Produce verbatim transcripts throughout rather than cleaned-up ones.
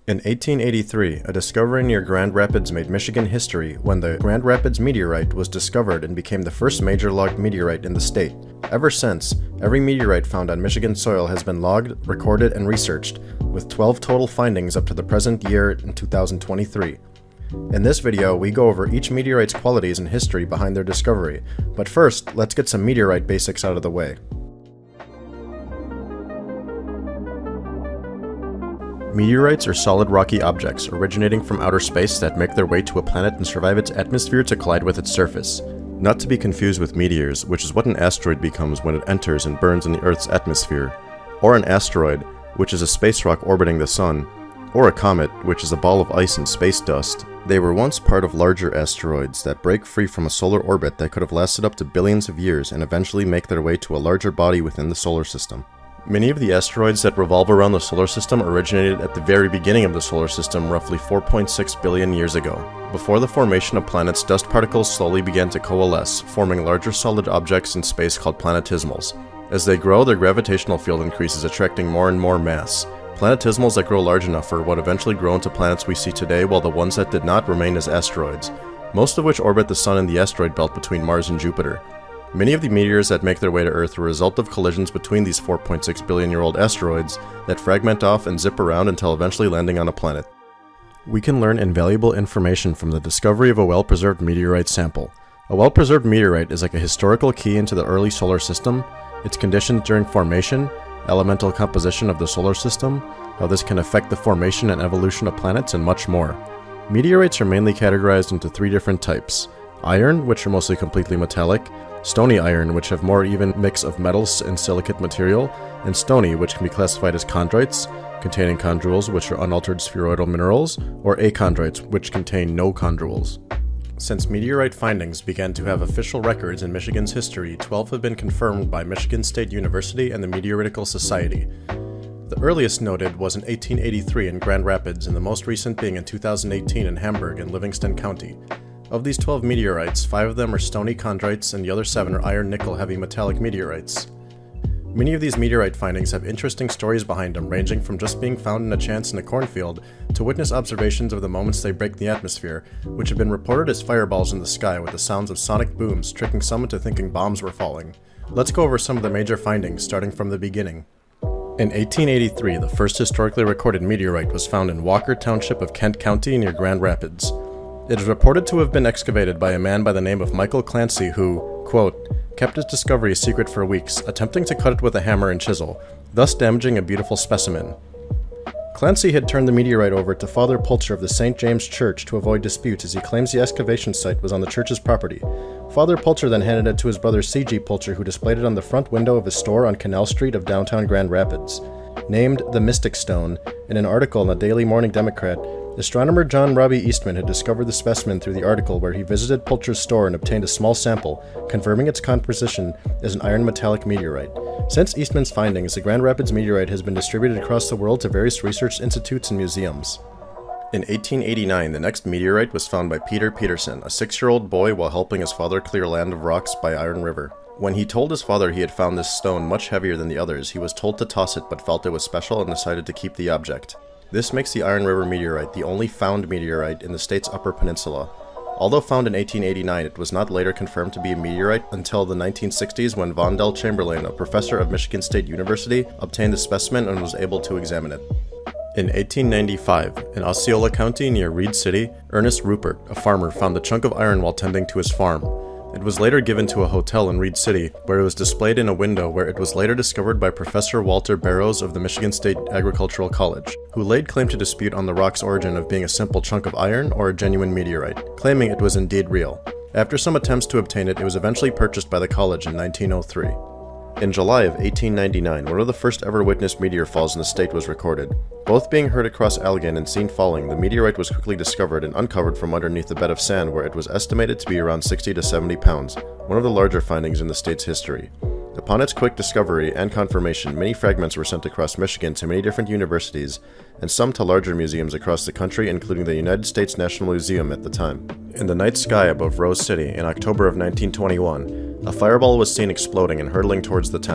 In eighteen eighty-three, a discovery near Grand Rapids made Michigan history when the Grand Rapids meteorite was discovered and became the first major logged meteorite in the state. Ever since, every meteorite found on Michigan soil has been logged, recorded, and researched, with twelve total findings up to the present year in two thousand twenty-three. In this video, we go over each meteorite's qualities and history behind their discovery, but first, let's get some meteorite basics out of the way. Meteorites are solid rocky objects originating from outer space that make their way to a planet and survive its atmosphere to collide with its surface. Not to be confused with meteors, which is what an asteroid becomes when it enters and burns in the Earth's atmosphere, or an asteroid, which is a space rock orbiting the Sun, or a comet, which is a ball of ice and space dust. They were once part of larger asteroids that break free from a solar orbit that could have lasted up to billions of years and eventually make their way to a larger body within the solar system. Many of the asteroids that revolve around the solar system originated at the very beginning of the solar system roughly four point six billion years ago. Before the formation of planets, dust particles slowly began to coalesce, forming larger solid objects in space called planetismals. As they grow, their gravitational field increases, attracting more and more mass. Planetismals that grow large enough are what eventually grow into planets we see today, while the ones that did not remain as asteroids, most of which orbit the Sun and the asteroid belt between Mars and Jupiter. Many of the meteors that make their way to Earth are a result of collisions between these four point six billion year old asteroids that fragment off and zip around until eventually landing on a planet. We can learn invaluable information from the discovery of a well-preserved meteorite sample. A well-preserved meteorite is like a historical key into the early solar system, its conditions during formation, elemental composition of the solar system, how this can affect the formation and evolution of planets, and much more. Meteorites are mainly categorized into three different types: iron, which are mostly completely metallic, stony iron, which have more even mix of metals and silicate material, and stony, which can be classified as chondrites, containing chondrules, which are unaltered spheroidal minerals, or achondrites, which contain no chondrules. Since meteorite findings began to have official records in Michigan's history, twelve have been confirmed by Michigan State University and the Meteoritical Society. The earliest noted was in eighteen eighty-three in Grand Rapids, and the most recent being in two thousand eighteen in Hamburg and Livingston County. Of these twelve meteorites, five of them are stony chondrites and the other seven are iron-nickel heavy metallic meteorites. Many of these meteorite findings have interesting stories behind them, ranging from just being found in a chance in a cornfield to witness observations of the moments they break the atmosphere, which have been reported as fireballs in the sky with the sounds of sonic booms, tricking some into thinking bombs were falling. Let's go over some of the major findings, starting from the beginning. In eighteen eighty-three, the first historically recorded meteorite was found in Walker Township of Kent County near Grand Rapids. It is reported to have been excavated by a man by the name of Mikel Clancy who, quote, kept his discovery a secret for weeks, attempting to cut it with a hammer and chisel, thus damaging a beautiful specimen. Clancy had turned the meteorite over to Father Pulcher of the Saint James Church to avoid dispute, as he claims the excavation site was on the church's property. Father Pulcher then handed it to his brother C G Pulcher, who displayed it on the front window of his store on Canal Street of downtown Grand Rapids. Named the Mystic Stone, in an article in the Daily Morning Democrat, astronomer John Robbie Eastman had discovered the specimen through the article, where he visited Pulcher's store and obtained a small sample, confirming its composition as an iron metallic meteorite. Since Eastman's findings, the Grand Rapids meteorite has been distributed across the world to various research institutes and museums. In eighteen eighty-nine, the next meteorite was found by Peter Peterson, a six-year-old boy, while helping his father clear land of rocks by Iron River. When he told his father he had found this stone much heavier than the others, he was told to toss it but felt it was special and decided to keep the object. This makes the Iron River meteorite the only found meteorite in the state's Upper Peninsula. Although found in eighteen eighty-nine, it was not later confirmed to be a meteorite until the nineteen sixties, when Vondell Chamberlain, a professor of Michigan State University, obtained the specimen and was able to examine it. In eighteen ninety-five, in Osceola County near Reed City, Ernest Rupert, a farmer, found a chunk of iron while tending to his farm. It was later given to a hotel in Reed City, where it was displayed in a window, where it was later discovered by Professor Walter Barrows of the Michigan State Agricultural College, who laid claim to dispute on the rock's origin of being a simple chunk of iron or a genuine meteorite, claiming it was indeed real. After some attempts to obtain it, it was eventually purchased by the college in nineteen oh three. In July of eighteen ninety-nine, one of the first ever witnessed meteor falls in the state was recorded. Both being heard across Allegan and seen falling, the meteorite was quickly discovered and uncovered from underneath a bed of sand, where it was estimated to be around sixty to seventy pounds, one of the larger findings in the state's history. Upon its quick discovery and confirmation, many fragments were sent across Michigan to many different universities, and some to larger museums across the country, including the United States National Museum at the time. In the night sky above Rose City in October of nineteen twenty-one, a fireball was seen exploding and hurtling towards the town.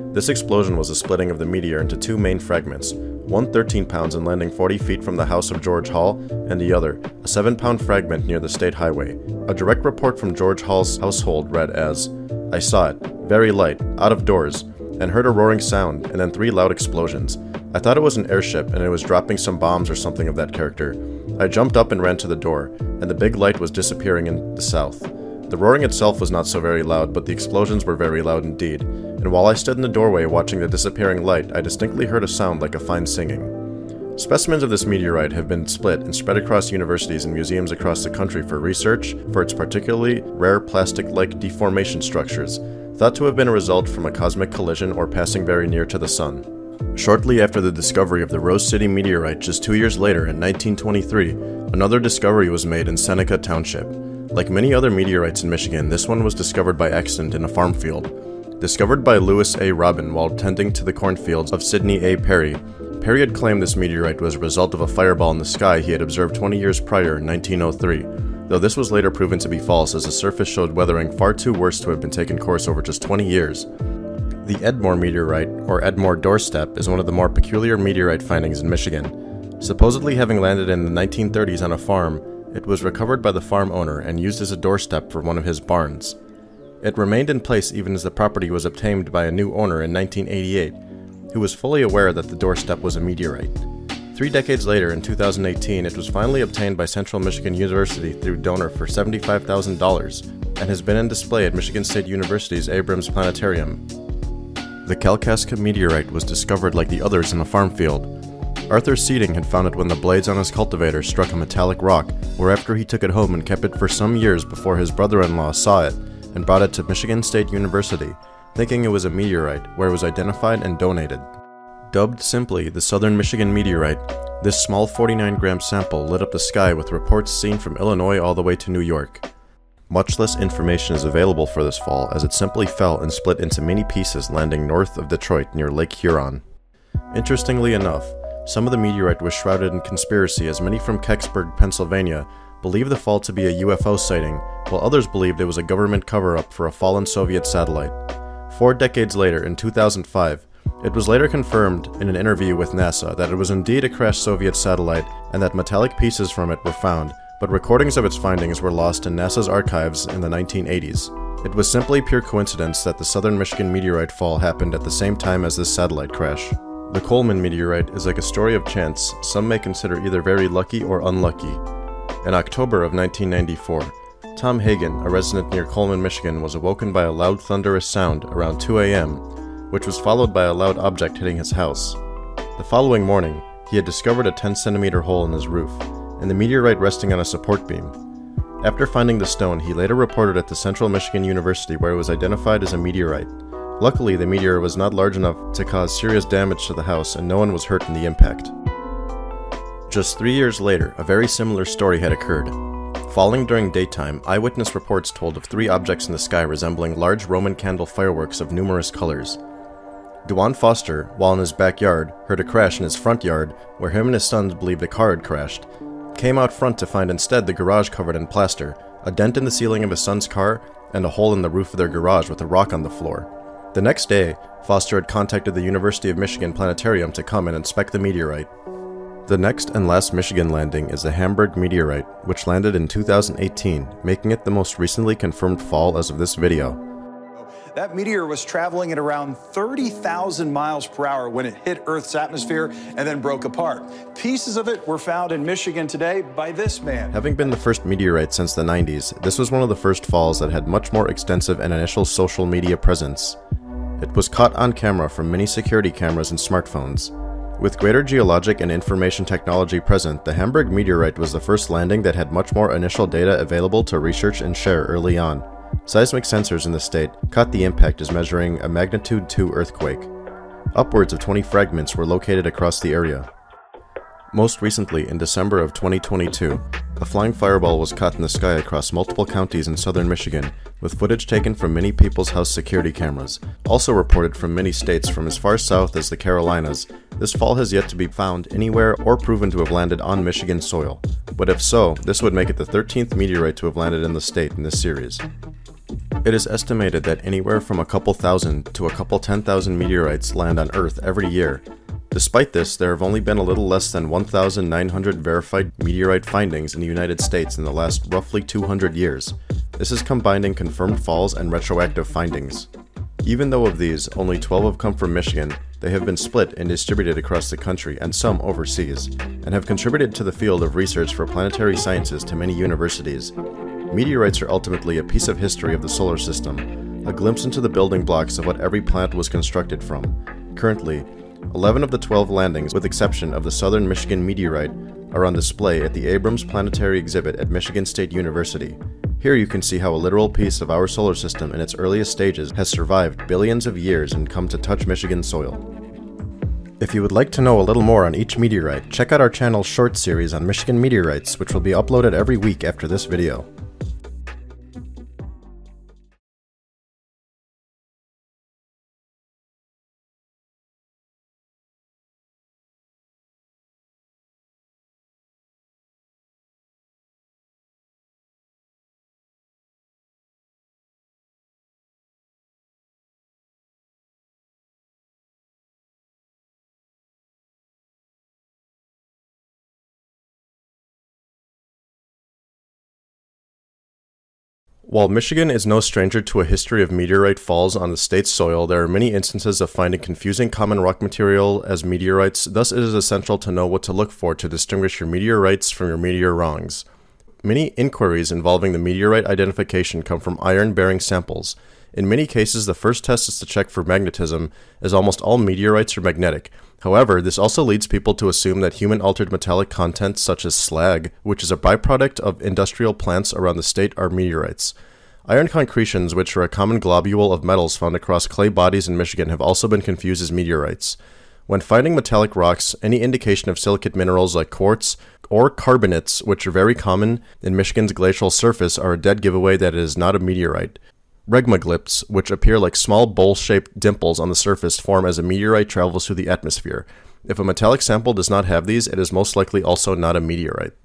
This explosion was a splitting of the meteor into two main fragments, one thirteen pounds and landing forty feet from the house of George Hall, and the other, a seven pound fragment near the state highway. A direct report from George Hall's household read as, "I saw it, very light, out of doors, and heard a roaring sound, and then three loud explosions. I thought it was an airship and it was dropping some bombs or something of that character. I jumped up and ran to the door, and the big light was disappearing in the south. The roaring itself was not so very loud, but the explosions were very loud indeed, and while I stood in the doorway watching the disappearing light, I distinctly heard a sound like a fine singing." Specimens of this meteorite have been split and spread across universities and museums across the country for research for its particularly rare plastic-like deformation structures, thought to have been a result from a cosmic collision or passing very near to the sun. Shortly after the discovery of the Rose City meteorite just two years later in nineteen twenty-three, another discovery was made in Seneca Township. Like many other meteorites in Michigan, this one was discovered by accident in a farm field. Discovered by Lewis A. Robin while tending to the cornfields of Sidney A. Perry, Perry had claimed this meteorite was a result of a fireball in the sky he had observed twenty years prior in nineteen oh three, though this was later proven to be false as the surface showed weathering far too worse to have been taken course over just twenty years. The Edmore meteorite, or Edmore doorstep, is one of the more peculiar meteorite findings in Michigan. Supposedly having landed in the nineteen thirties on a farm, it was recovered by the farm owner and used as a doorstep for one of his barns. It remained in place even as the property was obtained by a new owner in nineteen eighty-eight, who was fully aware that the doorstep was a meteorite. Three decades later, in two thousand eighteen, it was finally obtained by Central Michigan University through donor for seventy-five thousand dollars, and has been in display at Michigan State University's Abrams Planetarium. The Kalkaska meteorite was discovered like the others in a farm field. Arthur Seeding had found it when the blades on his cultivator struck a metallic rock, whereafter he took it home and kept it for some years before his brother-in-law saw it and brought it to Michigan State University, thinking it was a meteorite, where it was identified and donated. Dubbed simply the Southern Michigan meteorite, this small forty-nine gram sample lit up the sky with reports seen from Illinois all the way to New York. Much less information is available for this fall, as it simply fell and split into many pieces landing north of Detroit near Lake Huron. Interestingly enough, some of the meteorite was shrouded in conspiracy, as many from Kecksburg, Pennsylvania, believed the fall to be a U F O sighting, while others believed it was a government cover-up for a fallen Soviet satellite. Four decades later, in two thousand five, it was later confirmed in an interview with NASA that it was indeed a crashed Soviet satellite and that metallic pieces from it were found, but recordings of its findings were lost in NASA's archives in the nineteen eighties. It was simply pure coincidence that the Southern Michigan meteorite fall happened at the same time as this satellite crash. The Coleman meteorite is like a story of chance some may consider either very lucky or unlucky. In October of nineteen ninety-four, Tom Hagen, a resident near Coleman, Michigan, was awoken by a loud thunderous sound around two A M, which was followed by a loud object hitting his house. The following morning, he had discovered a ten centimeter hole in his roof, and the meteorite resting on a support beam. After finding the stone, he later reported it to Central Michigan University, where it was identified as a meteorite. Luckily, the meteor was not large enough to cause serious damage to the house, and no one was hurt in the impact. Just three years later, a very similar story had occurred. Falling during daytime, eyewitness reports told of three objects in the sky resembling large Roman candle fireworks of numerous colors. Dewan Foster, while in his backyard, heard a crash in his front yard, where him and his sons believed a car had crashed. Came out front to find instead the garage covered in plaster, a dent in the ceiling of his son's car, and a hole in the roof of their garage with a rock on the floor. The next day, Foster had contacted the University of Michigan Planetarium to come and inspect the meteorite. The next and last Michigan landing is the Hamburg meteorite, which landed in two thousand eighteen, making it the most recently confirmed fall as of this video. That meteor was traveling at around thirty thousand miles per hour when it hit Earth's atmosphere and then broke apart. Pieces of it were found in Michigan today by this man. Having been the first meteorite since the nineties, this was one of the first falls that had much more extensive and initial social media presence. It was caught on camera from many security cameras and smartphones. With greater geologic and information technology present, the Hamburg meteorite was the first landing that had much more initial data available to research and share early on. Seismic sensors in the state caught the impact as measuring a magnitude two earthquake. Upwards of twenty fragments were located across the area. Most recently, in December of twenty twenty-two, a flying fireball was caught in the sky across multiple counties in southern Michigan, with footage taken from many people's house security cameras, also reported from many states from as far south as the Carolinas. This fall has yet to be found anywhere or proven to have landed on Michigan soil, but if so, this would make it the thirteenth meteorite to have landed in the state in this series. It is estimated that anywhere from a couple thousand to a couple ten thousand meteorites land on Earth every year. Despite this, there have only been a little less than one thousand nine hundred verified meteorite findings in the United States in the last roughly two hundred years. This is combining confirmed falls and retroactive findings. Even though of these, only twelve have come from Michigan, they have been split and distributed across the country and some overseas, and have contributed to the field of research for planetary sciences to many universities. Meteorites are ultimately a piece of history of the solar system, a glimpse into the building blocks of what every planet was constructed from. Currently, eleven of the twelve landings, with exception of the southern Michigan meteorite, are on display at the Abrams Planetary Exhibit at Michigan State University. Here you can see how a literal piece of our solar system in its earliest stages has survived billions of years and come to touch Michigan soil. If you would like to know a little more on each meteorite, check out our channel's short series on Michigan meteorites, which will be uploaded every week after this video. While Michigan is no stranger to a history of meteorite falls on the state's soil, there are many instances of finding confusing common rock material as meteorites, thus it is essential to know what to look for to distinguish your meteorites from your meteor wrongs. Many inquiries involving the meteorite identification come from iron-bearing samples. In many cases, the first test is to check for magnetism, as almost all meteorites are magnetic. However, this also leads people to assume that human-altered metallic content such as slag, which is a byproduct of industrial plants around the state, are meteorites. Iron concretions, which are a common globule of metals found across clay bodies in Michigan, have also been confused as meteorites. When finding metallic rocks, any indication of silicate minerals like quartz or carbonates, which are very common in Michigan's glacial surface, are a dead giveaway that it is not a meteorite. Regmaglypts, which appear like small bowl-shaped dimples on the surface, form as a meteorite travels through the atmosphere. If a metallic sample does not have these, it is most likely also not a meteorite.